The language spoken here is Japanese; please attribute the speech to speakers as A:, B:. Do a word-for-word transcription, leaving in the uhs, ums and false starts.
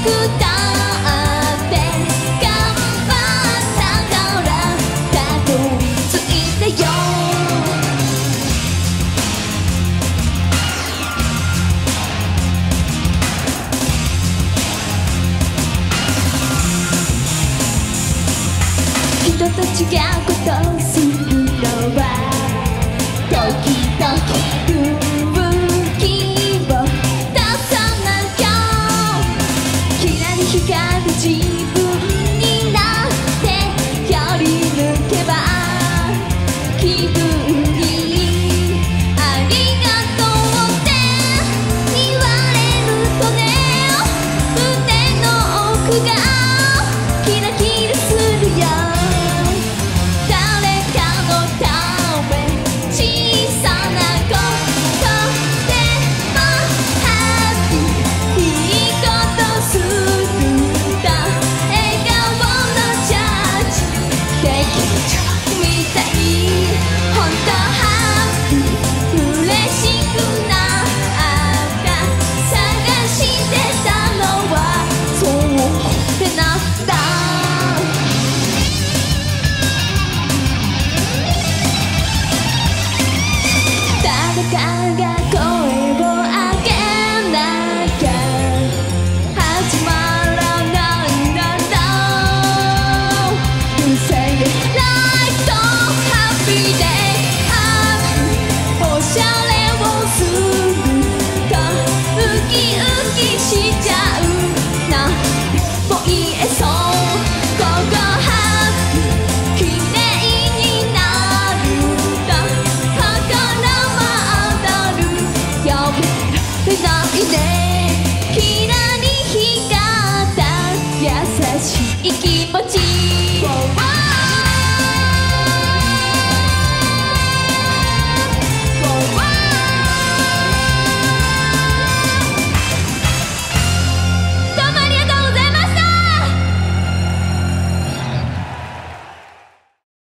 A: だって頑張ったからたどり着いたよ。人と違うことをするのは時々勇気を出さなきゃ。きらり光る自分になってやり抜けば気分にありがとうって言われるとね、胸の奥がキラキラするよ。誰かが声を上げなきゃ始まらないなら You say it like so happy day おしゃれをするとウキウキし